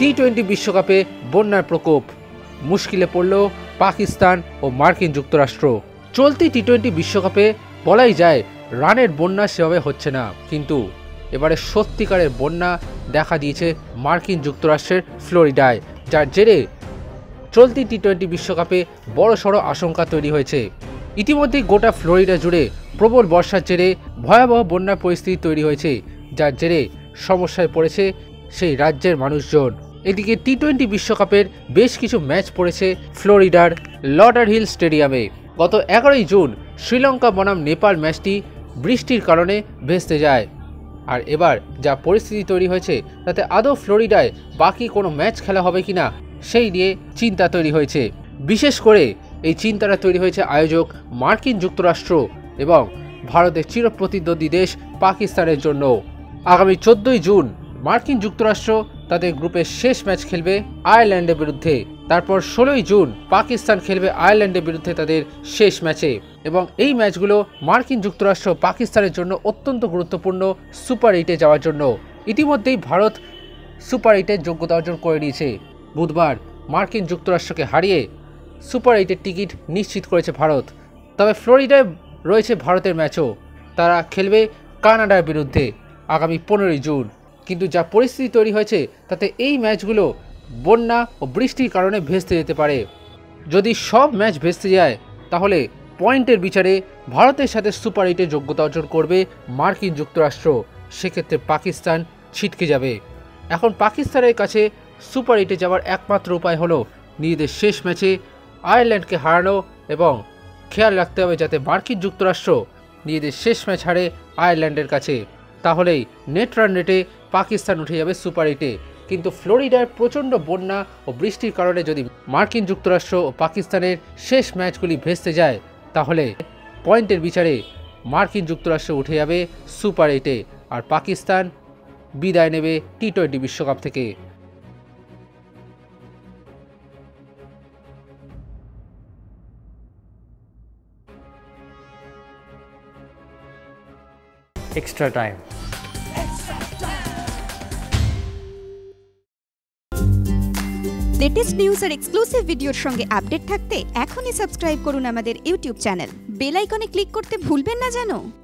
টি-20 বিশ্বকাপে বন্যার প্রকোপ, মুশকিলে পড়ল পাকিস্তান ও মার্কিন যুক্তরাষ্ট্র। চলতি টি-20 বিশ্বকাপে বলাই যায় রানের বন্যা সেভাবে হচ্ছে না, কিন্তু এবারে সত্যিকারের বন্যা দেখা দিয়েছে মার্কিন যুক্তরাষ্ট্রের ফ্লোরিডায়, যার জেরে চলতি টি-20 বিশ্বকাপে বড়সড় আশঙ্কা তৈরি হয়েছে। ইতিমধ্যেই গোটা ফ্লোরিডা জুড়ে প্রবল বর্ষার জেরে ভয়াবহ বন্যার পরিস্থিতি তৈরি হয়েছে, যার জেরে সমস্যায় পড়েছে সেই রাজ্যের মানুষজন। এদিকে টি-20 বিশ্বকাপের বেশ কিছু ম্যাচ পড়েছে ফ্লোরিডার লডারহিল স্টেডিয়ামে। গত 11ই জুন শ্রীলঙ্কা বনাম নেপাল ম্যাচটি বৃষ্টির কারণে ভেস্তে যায়। আর এবার যা পরিস্থিতি তৈরি হয়েছে তাতে আদৌ ফ্লোরিডায় বাকি কোনো ম্যাচ খেলা হবে কিনা সেই নিয়ে চিন্তা তৈরি হয়েছে। বিশেষ করে এই চিন্তাটা তৈরি হয়েছে আয়োজক মার্কিন যুক্তরাষ্ট্র এবং ভারতের চিরপ্রতিদ্বন্দ্বী দেশ পাকিস্তানের জন্য। আগামী 14ই জুন মার্কিন যুক্তরাষ্ট্র তাদের গ্রুপের শেষ ম্যাচ খেলবে আয়ারল্যান্ডের বিরুদ্ধে। তারপর 16ই জুন পাকিস্তান খেলবে আয়ারল্যান্ডের বিরুদ্ধে তাদের শেষ ম্যাচে, এবং এই ম্যাচগুলো মার্কিন যুক্তরাষ্ট্র পাকিস্তানের জন্য অত্যন্ত গুরুত্বপূর্ণ সুপার 8-এ যাওয়ার জন্য। ইতিমধ্যেই ভারত সুপার 8-এর যোগ্যতা অর্জন করে নিয়েছে। বুধবার মার্কিন যুক্তরাষ্ট্রকে হারিয়ে সুপার 8-এর টিকিট নিশ্চিত করেছে ভারত। তবে ফ্লোরিডায় রয়েছে ভারতের ম্যাচও, তারা খেলবে কানাডার বিরুদ্ধে আগামী 15ই জুন। কিন্তু যা পরিস্থিতি তৈরি হয়েছে তাতে এই ম্যাচগুলো বন্যা ও বৃষ্টির কারণে ভেস্তে যেতে পারে। যদি সব ম্যাচ ভেস্তে যায় তাহলে পয়েন্টের বিচারে ভারতের সাথে সুপার 8-এ যোগ্যতা অর্জন করবে মার্কিন যুক্তরাষ্ট্র। সেক্ষেত্রে পাকিস্তান ছিটকে যাবে। এখন পাকিস্তানের কাছে সুপার 8-এ যাওয়ার একমাত্র উপায় হলো নিজেদের শেষ ম্যাচে আয়ারল্যান্ডকে হারানো, এবং খেয়াল রাখতে হবে যাতে মার্কিন যুক্তরাষ্ট্র নিজেদের শেষ ম্যাচ হারে আয়ারল্যান্ডের কাছে। তাহলেই নেট রান রেটে পাকিস্তান উঠে যাবে সুপার 8-এ। কিন্তু ফ্লোরিডার প্রচণ্ড বন্যা ও বৃষ্টির কারণে যদি মার্কিন যুক্তরাষ্ট্র ও পাকিস্তানের শেষ ম্যাচগুলি ভেস্তে যায় তাহলে পয়েন্টের বিচারে মার্কিন যুক্তরাষ্ট্র উঠে যাবে সুপার 8-এ, আর পাকিস্তান বিদায় নেবে টি-20 বিশ্বকাপ থেকে। Extra time. লেটেস্ট নিউজ আর এক্সক্লুসিভ ভিডিওর সঙ্গে আপডেট থাকতে এখনই সাবস্ক্রাইব করুন আমাদের ইউটিউব চ্যানেল। বেল আইকনে ক্লিক করতে ভুলবেন না যেন।